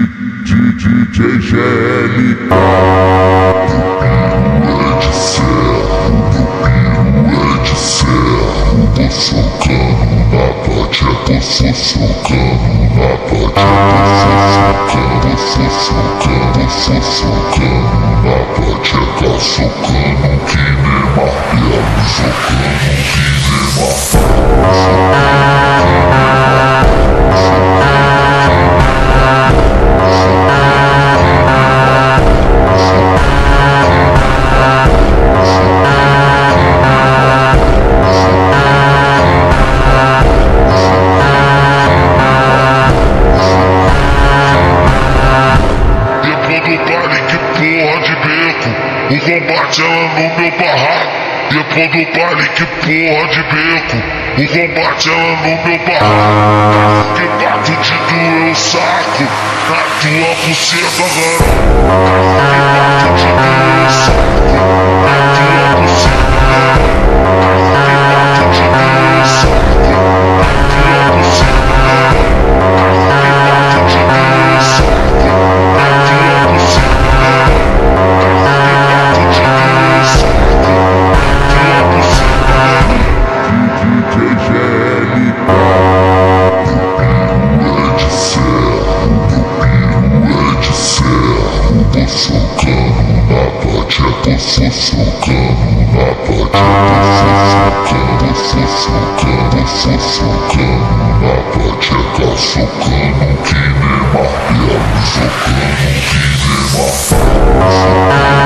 DJ GL. Vou socando na pateca, vou socando na pateca, vou socando na pateca, socando que nem martelo, socando que nem martelo. O combate ela no meu barraco. Depois do baile que porra de beco. O combate ela no meu barraco. Que bato de doer o saco na tua buceta, garota. Que bato de doer o saco na tua buceta. Que bato de doer o saco na tua buceta. Que bato de doer o saco na tua buceta. Vou socando na pateca, vou socando na pateca, socando que nem martelo, socando que nem martelo.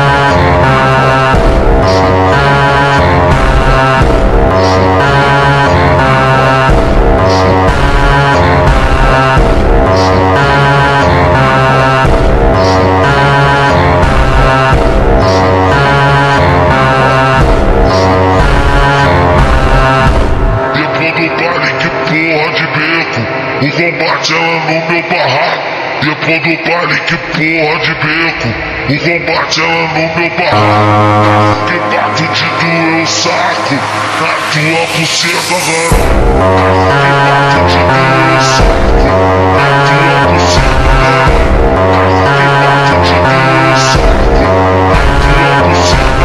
O combate ela no meu barraco. Depois do baile que porra de beco. O combate ela no meu barraco. Que bato de doer o saco na tua buceta, garota. Que bato de doer o saco na tua buceta. Que bato de doer o saco na tua buceta.